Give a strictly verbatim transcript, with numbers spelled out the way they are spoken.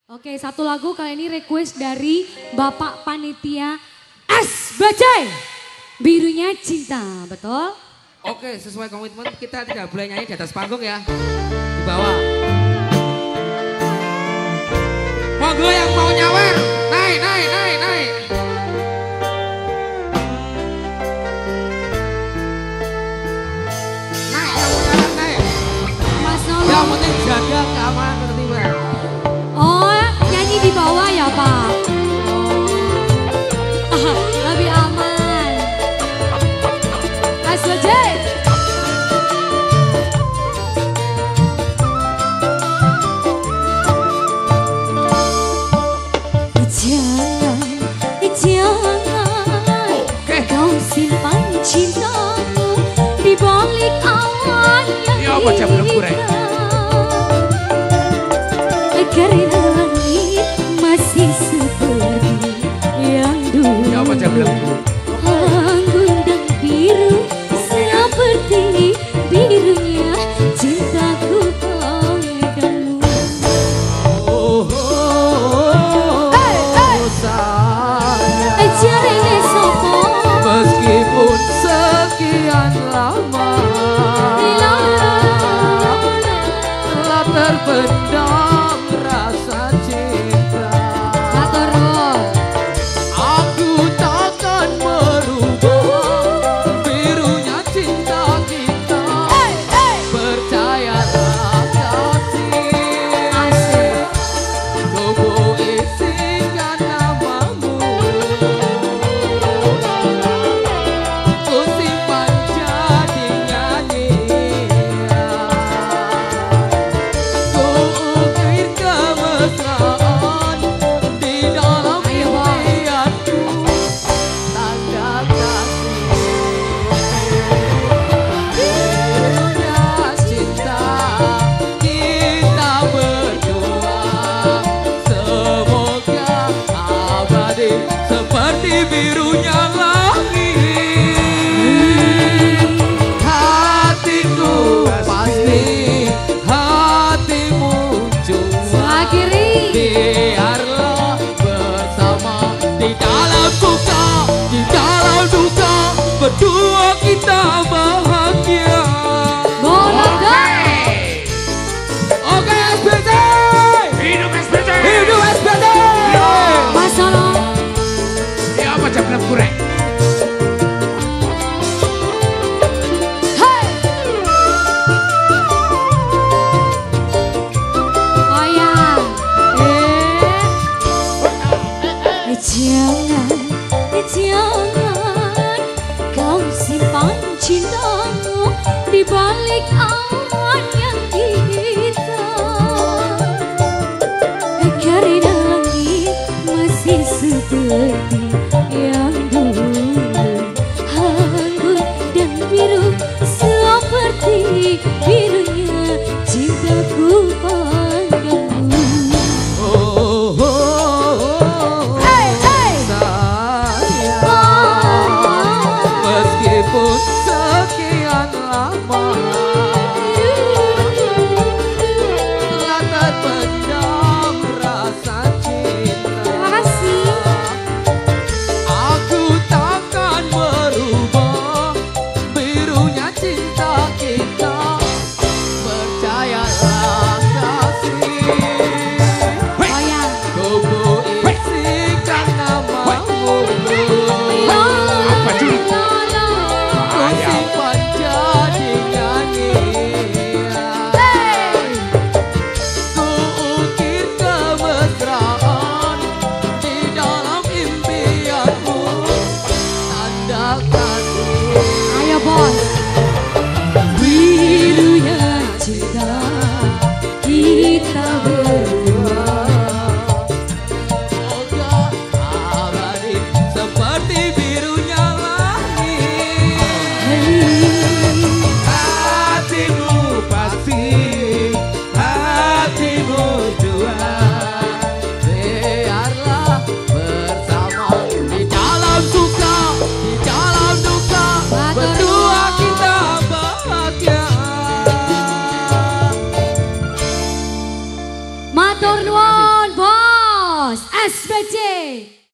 Oke, satu lagu kali ini request dari Bapak Panitia S Bajai. Birunya Cinta, betul? Oke, sesuai komitmen kita tidak boleh nyanyi di atas panggung ya. Di bawah. Monggo yang mau nyawer, naik, naik, naik, naik. Naik, yang mau nyawer, naik. Mas Nolo. Yang penting jaga keamanan tertiba. Oh, nyanyi di bawah ya Pak? Oh, lebih aman. S Bajai. Simpan cintamu di balik awan yang hitam. Karena langit masih seperti yang dulu. Anggun dan biru seperti birunya cintaku padamu. Oh, oh, oh, hey, hey. Sayang. Jarene sopo. Meskipun sekian lama telah terpendam rasa cinta. Aku takkan merubah birunya cinta kita. Percayalah kasih, tubuh isikan namamu. Seperti birunya langit, hatiku pasti hatimu juga. Biarlah bersama di dalam suka, di dalam duka, berdua kita bahagia. Oke, oke S B J, hidup S B J, hidup S B J. Mas Nolo. Macam belum kurang. Hey. Oh ya. Eh. Jangan, jangan kau simpan cintamu di balik awan yang hitam. Karena langit masih seperti yang dulu, anggun dan biru seperti birunya cintaku padamu. Oh, oh, oh, hey, hey. Sayang, oh. Meskipun sekian lama telah terpendam rasa cinta. Terima kasih. Bos S B C.